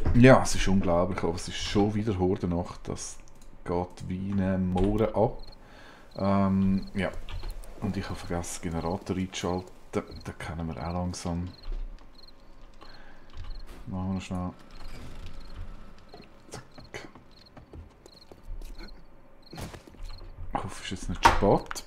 Ja, es ist unglaublich, aber es ist schon wieder Hordennacht. Das geht wie ein Mohren ab. Ja, und ich habe vergessen, den Generator einzuschalten. Den kennen wir auch langsam. Machen wir schnell. Zack. Ich hoffe, es ist jetzt nicht spät.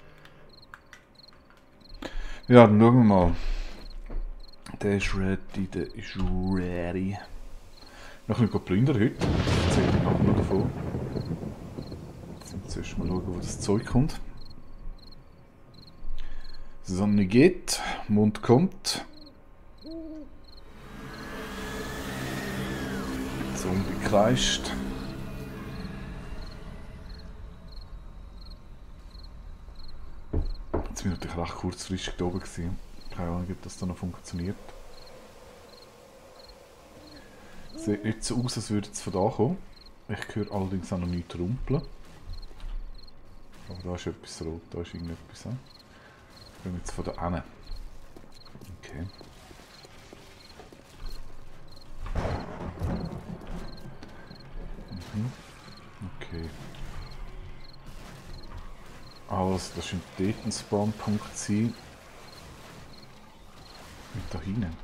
Ja, dann schauen wir mal. Der ist ready, der ist ready. Noch ein bisschen plündern heute. Ich erzähle dir nachher noch davon. Jetzt müssen wir zuerst mal schauen, wo das Zeug kommt. Sonne geht, Mond kommt. Zombie kreischt. Jetzt bin ich natürlich recht kurzfristig da oben gewesen. Keine Ahnung, ob das da noch funktioniert. Sieht nicht so aus, als würde es von da kommen. Ich höre allerdings auch noch nichts rumpeln. Aber da ist etwas rot, da ist irgendetwas. Wir gehen jetzt von da hin. Okay. Okay. Also, das scheint dort ein Spawnpunkt zu sein. Und da hinten.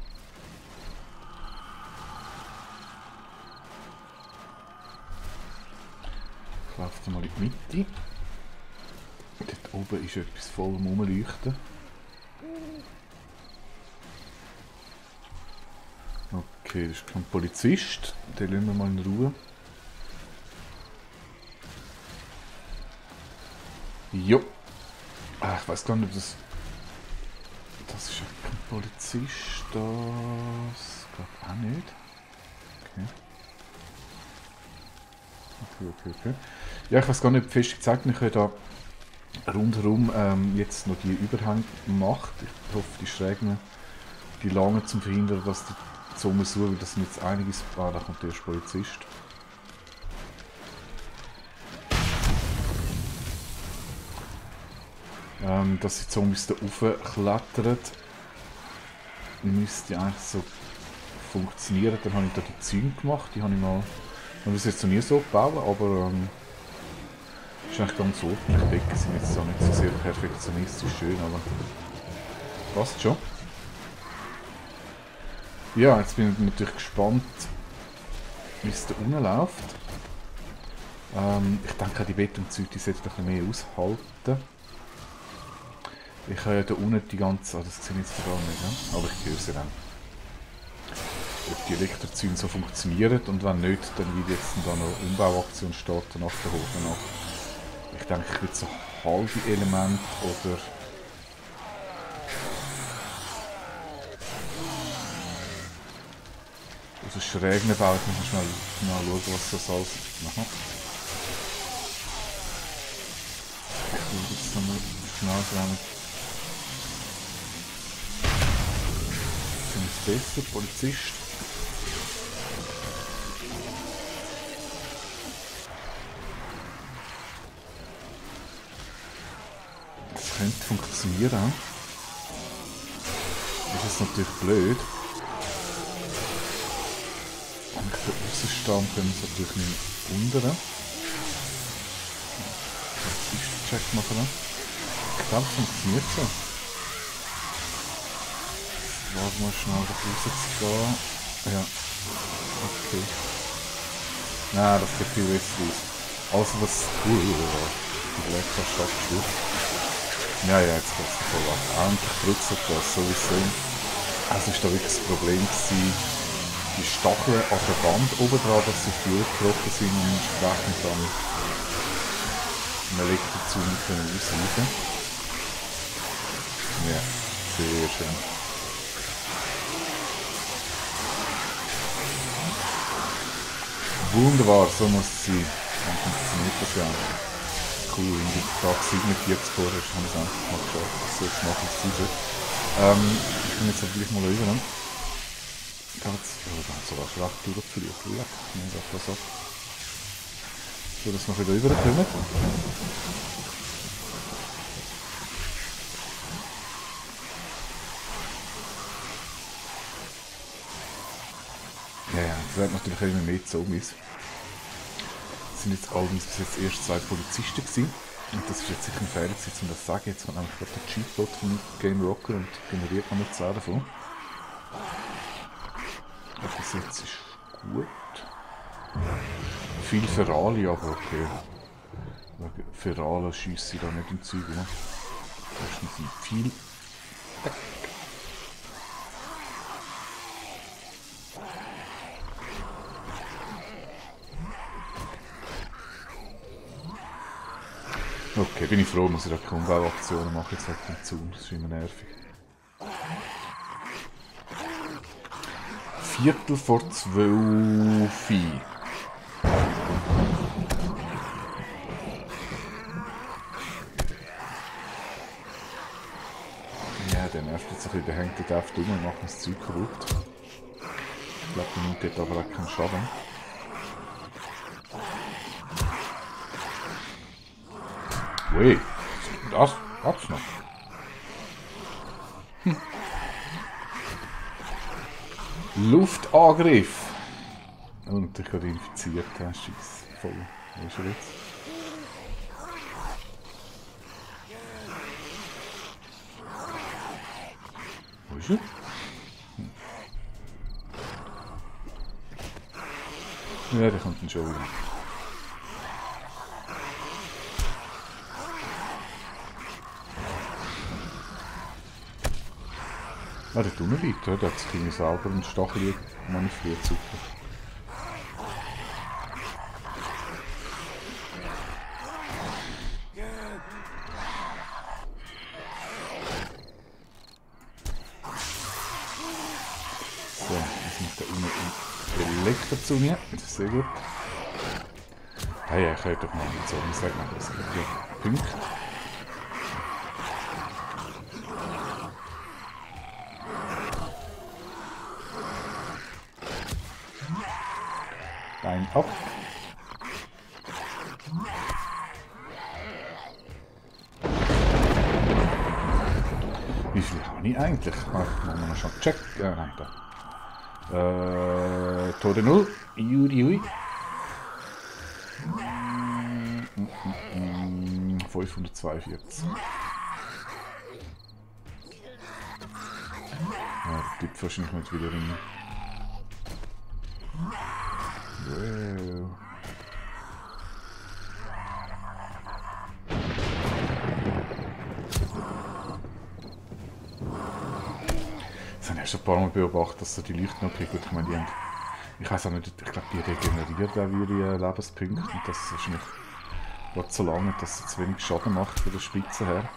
Ich laufe mal in die Mitte. Dort oben ist etwas voll am Rumleuchten. Okay, das ist kein Polizist. Den lassen wir mal in Ruhe. Jo. Ich weiß gar nicht, ob das... Das ist ja kein Polizist. Das... Ich glaube auch nicht. Okay. Ja, ich weiß gar nicht, ob fest gezeigt, ich habe da rundherum jetzt noch die Überhänge gemacht. Ich hoffe, die Schrägen, die langen zum Verhindern, dass die Zombies suchen, weil das sind jetzt einiges... Ah, da kommt der erste Polizist. Dass die Zombies da raufklettern, müsste eigentlich so funktionieren. Dann habe ich da die Zäune gemacht, die habe ich mal... Ich habe das jetzt noch nie so gebaut, aber ist eigentlich ganz ordentlich. Die Decken sind jetzt auch nicht so sehr perfektionistisch schön, aber passt schon. Ja, jetzt bin ich natürlich gespannt, wie es da unten läuft. Ich denke, die Betonzüge, die sollten ein bisschen mehr aushalten. Ich habe ja da unten die ganze... Ah, das sehe ich jetzt gar nicht, ne? Aber ich höre sie dann. Ob die Elektrozüge so funktionieren und wenn nicht, dann wird jetzt da noch eine Umbauaktion starten nach der Hochnacht. Ich denke, ich will so halbe Elemente oder... Also Schrägen bauen, ich muss schnell schauen, was das alles macht. Ich will jetzt nochmal schnell sagen. Besser, Polizist. Das könnte funktionieren. Das ist natürlich blöd. Wenn ich da rausstehe, können wir es natürlich nicht unten. Check machen. Ich glaube, es funktioniert so. Warten wir schnell, da rauszugehen. Ja. Okay. Nein, das geht viel besser aus. Also was... die Elektroschock schwirrt. Ja, jetzt geht es voll ab. Endlich drückt das sowieso. Also ist da wirklich das Problem gewesen, die Stacheln an der Wand oben dran, dass sie viel gebrochen sind und entsprechend dann im Elektrozaun können ausweichen. Ja, sehr schön. Wunderbar, so muss es sein. Dann funktioniert das ja. Cool, wenn du Tag 47 vor hast, haben wir es einfach mal geschafft. So, jetzt mache ich es sauber. Ich kann jetzt aber gleich mal rüber. Da hat es sogar schlecht durchgeflügt. Ich nehme das ab. So, dass wir wieder rüberkommen. Ja, das hat natürlich immer mehr Zombies. Es sind jetzt allerdings bis jetzt erst 2 Polizisten gewesen. Und das ist jetzt sicher ein Fehler gewesen, um das zu sagen. Jetzt hat nämlich gerade der Cheatbot von Game Rocker und generiert noch nicht 10 davon. Aber bis jetzt ist gut. Viel Ferrari, aber okay. Wegen Ferrari schiesse ich da nicht im Zeug rum. Erstens sind viel. Okay, bin ich froh, dass ich da keine Umbauaktionen mache jetzt halt den Zaun. Das ist immer nervig. Viertel vor 12. Ja, der nervt jetzt ein bisschen, der hängt dort auf dumm und macht das Zeug kaputt. Ich glaube, der nimmt dort aber auch keinen Schaden. Ui, das hat's noch. Luftangriff! Und ich gerade infiziert, Scheiße. Voll. Wo ist er jetzt? Wo ist er? Ja, der kommt dann schon wieder. Ah, der tut mir leid, der hat sich irgendwie selber einen Stachel manövriert, super. So, jetzt muss da unten ein Elektro zu mir, das ist sehr gut. Hey, ich hätte doch mal nicht so, das sagt man, das gibt ja Punkte. Bein ab. Wie viel habe ich eigentlich? Ach, machen wir noch schon check. Ja, nein, da. Tode 0. Ui. 542. Ja, der Typ wahrscheinlich nicht wieder rein. Wow. Das habe ich schon ein paar Mal beobachtet, dass so die Leuchten okay, gut, ich meine, die haben, ich weiß auch nicht, ich glaube, die regenerieren auch ihre Lebenspunkte und das ist wahrscheinlich gerade so lange, dass es zu wenig Schaden macht von der Spitze her.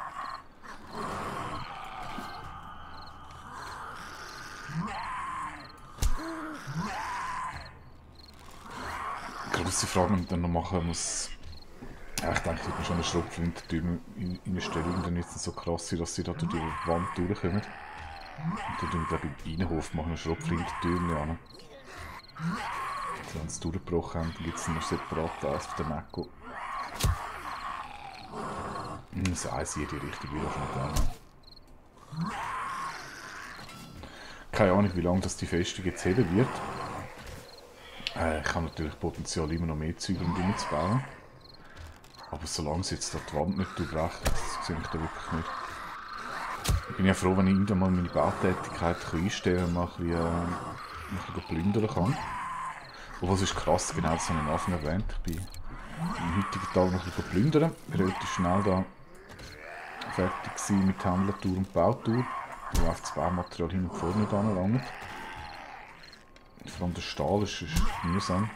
Grosse Frage, die man dann noch machen muss. Ja, ich denke, ich würde schon eine Schrotflintentür reinstellen, dann ist es so krass sein, dass sie da durch die Wand durchkommen. Und dann glaube ich im Innenhof machen eine Schrotflintentür an. Wenn sie es durchgebrochen haben, dann gibt es noch separat eins von der Mekko. Das Eis hier die Richtung will ich nicht. Keine Ahnung, wie lange das die Festung jetzt heben wird. Ich habe natürlich Potenzial, immer noch mehr Züge umzubauen. Aber solange sie jetzt da die Wand nicht durchbrechen, das sehe ich da wirklich nicht. Ich bin ja froh, wenn ich irgendwann mal meine Bautätigkeit einstellen und mal ein bisschen plündern kann. Und was ist krass, genau das habe ich am Anfang erwähnt. Ich bin am heutigen Tag noch ein bisschen plündern. Relativ schnell da fertig gewesen mit Händlertour und Bautour. Wo auf das Baumaterial hin und vorne nicht anlangt. Vor allem der Stahl ist mühsam.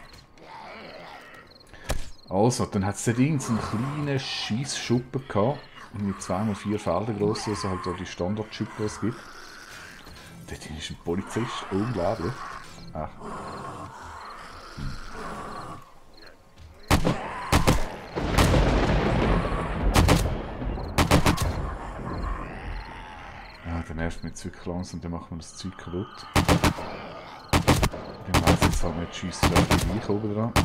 Also, dann hat es dort so einen kleinen Scheissschuppen gehabt. Mit 2x4 Felder gross, also halt auch die Standard-Schuppen, die es gibt. Dort ist ein Polizist, unglaublich. Ach. Ja, der nervt mich jetzt wirklich langsam, dann machen wir das Zeug kaputt. Dann weiss jetzt halt nicht, schießt vielleicht gleich oben dran.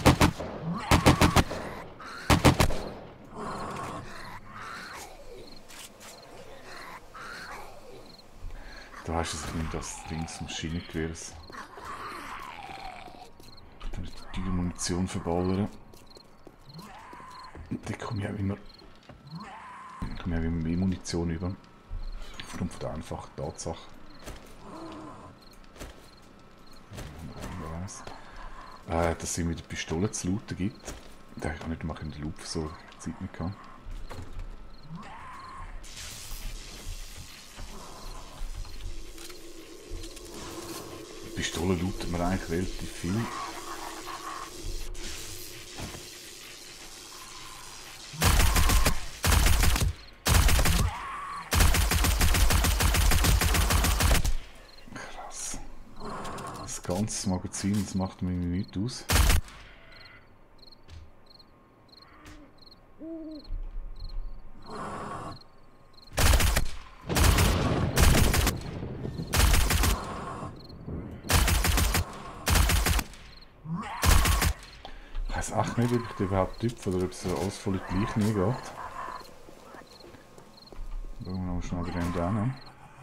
Da hast du das Ding des Maschinengewehrs. viel Munition verballern. Und dann komme ich auch immer mehr Munition über. Aufgrund von der einfachen Tatsache. Dass es immer die Pistole zu looten gibt. Da habe ich auch nicht mal in der Loop so Zeit nicht gehabt. Die Pistole lootet man eigentlich relativ viel. Krass. Das ganze Magazin, das macht mir nichts aus. Ich weiß auch nicht, ob ich den überhaupt tüpfe oder ob es alles voll gleich nie geht. Schauen wir noch schnell bei dem da hin.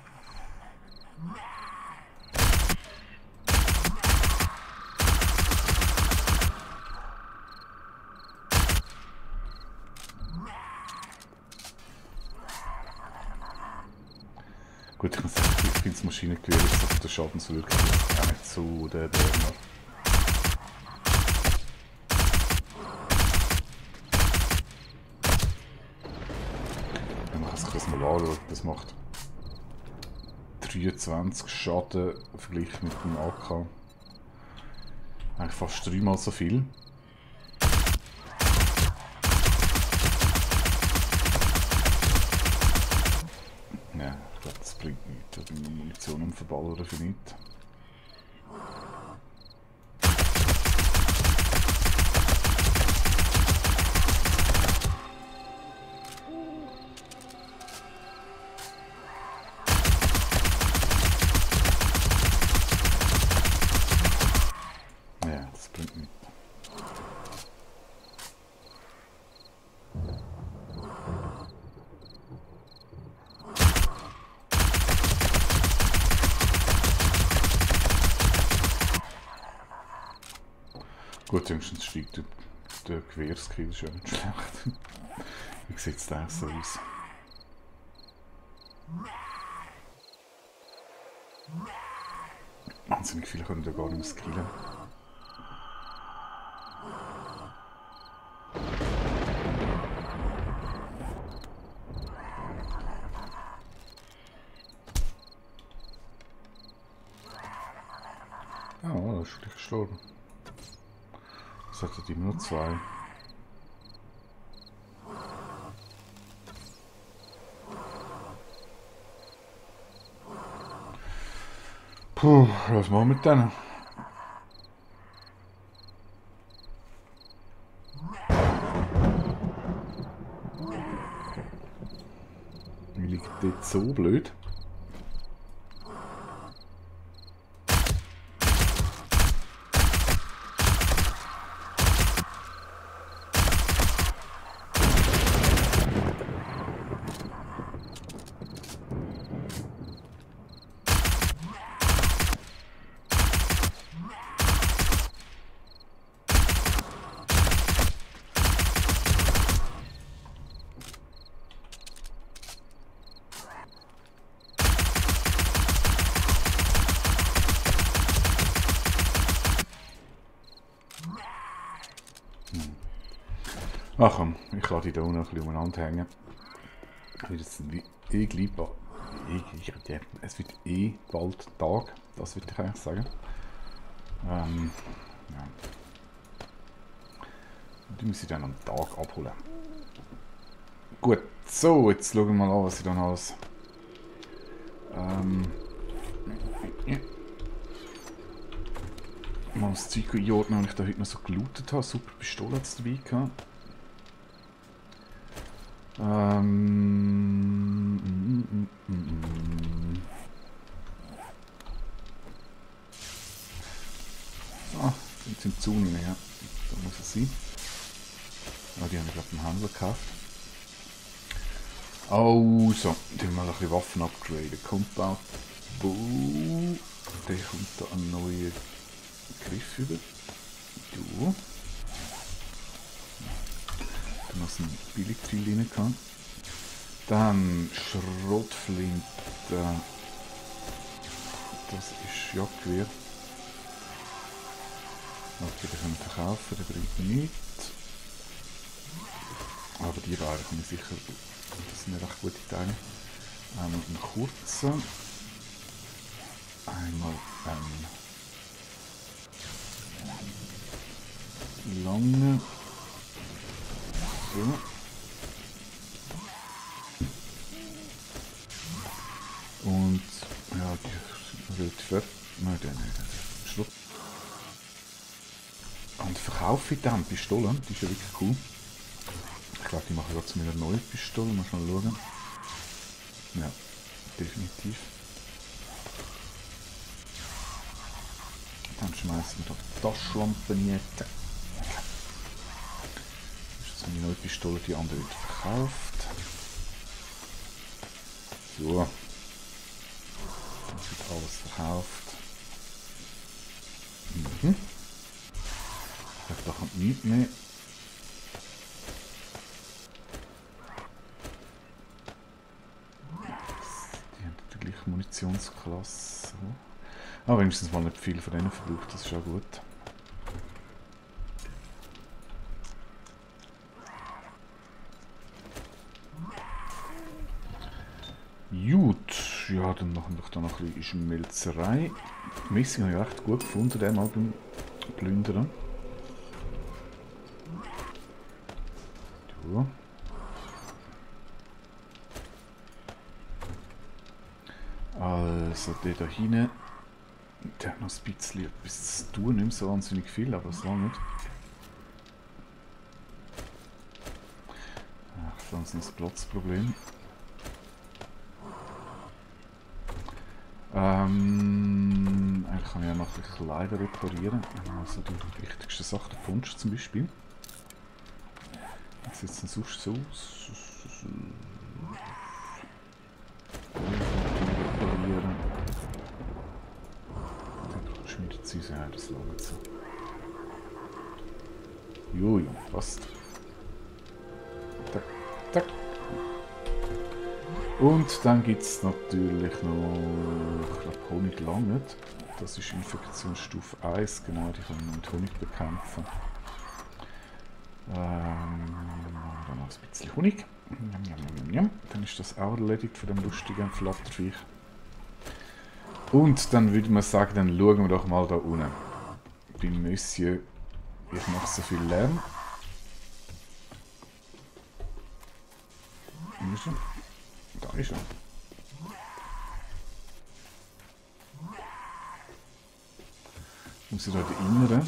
Gut, ich muss sagen, ich finde das Maschinengewehr ist der Schadenswirkung auch nicht so der man kann sich das mal anschauen, das macht 23 Schaden verglichen mit dem AK. Eigentlich fast 3-mal so viel. Ja, ich glaube, das bringt nichts. Ich bin Munition und verballern für nichts. Ja, das bringt nichts. Gut, wenigstens steigt der Gewehrskill, ist ja nicht schlecht. Wie sieht es da so aus? Wahnsinnig viele können da gar nicht mehr skillen. Ah, das ist gleich gestorben. Es hat immer nur 2. Puh, was machen wir mit denen? Mir liegt dort so blöd. Ach komm, ich lasse die da unten ein bisschen umeinander hängen. Es wird eh bald Tag, das würde ich eigentlich sagen. Ja. Die muss ich dann am Tag abholen. Gut, so, jetzt schauen wir mal an, was ich dann alles... mal das Zeug einordnen, was ich da heute noch so gelootet habe. Super Pistole hat es dabei gehabt. Ah, sind im Zaun rein, ja. Da muss es sein. Ah, die haben ich glaube im Händler gekauft. Also, dann mal ein bisschen Waffen upgraden. Compound Bow. Der kommt da einen neuen Griff über. Du. Da noch so ein Billigteil rein kann. Dann Schrotflinte. Das ist Jagdgewehr. Okay, den können wir verkaufen, der bringt nichts. Aber die beiden kann ich sicher. Das sind recht gute Teile. Einmal einen kurzen. Einmal lange. So. Und ja, die relativ wert. Nein, der nicht. Schluck. Und verkaufe ich dann Pistolen, die ist ja wirklich cool. Ich glaube, die machen gerade zu mir eine neue Pistole. Mal schauen. Ja, definitiv. Dann schmeißen wir da die Taschenlampen rein. Das ist meine neue Pistole, die andere wird verkauft. So. Jetzt wird alles verkauft. Mhm. Ich glaube, da kommt nichts mehr. Die haben die gleiche Munitionsklasse. Aber wenigstens mal nicht viel von denen verbraucht, das ist auch gut. Gut, ja, dann machen wir doch da noch ein bisschen Schmelzerei. Messing habe ich recht gut gefunden, den mal beim Plündern. So. Also, der da hinten, der hat noch ein bisschen etwas zu tun, nicht so wahnsinnig viel, aber es lange nicht. Ach, sonst noch ein Platzproblem. Eigentlich kann ich ja noch ein bisschen Kleider reparieren. Also die wichtigsten Sachen, der Punsch zum Beispiel. Wie sieht es denn sonst so aus? Reparieren. Dann schmiedet sie ja, das lange so. Jojo, passt. Tack, tack. Und dann gibt es natürlich noch, ich glaube, Honig langt. Das ist Infektionsstufe 1, genau, die können wir mit Honig bekämpfen. Dann noch ein bisschen Honig. Dann ist das auch erledigt von dem lustigen Flatterviech. Und dann würde man sagen, dann schauen wir doch mal da unten. Beim Monsieur, ich mache so viel Lärm. Wo ist er? Da ist er. Muss ich da die inneren?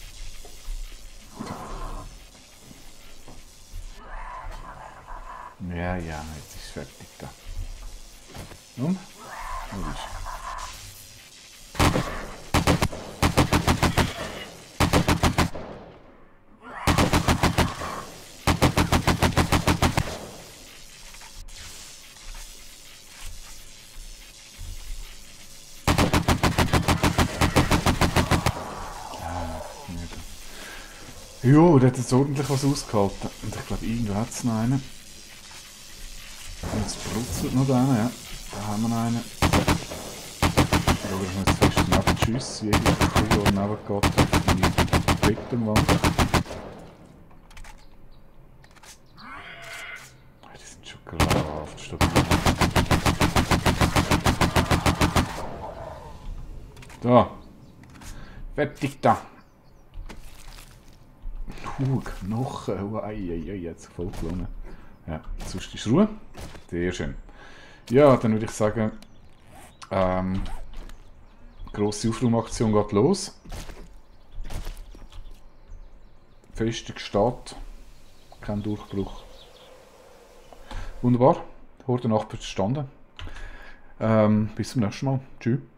Ja, ja, jetzt ist es fertig da. Und? Wo ist er? Jo, der hat jetzt ordentlich was ausgehalten. Und ich glaube, irgendwo hat es noch einen. Und es brutzelt noch einen, ja. Da haben wir einen. Ich muss jetzt fest neben die Schüsse. Jede Kugel, die neben geht, auf die Betonwand. Die sind schon grauenhaft stabil. Da. Fertig da. Knochen, oh, jetzt voll gelungen. Ja, sonst ist Ruhe. Sehr schön. Ja, dann würde ich sagen, grosse Aufräumaktion geht los. Festung steht. Kein Durchbruch. Wunderbar. Horde Nacht verstanden. Bis zum nächsten Mal. Tschüss.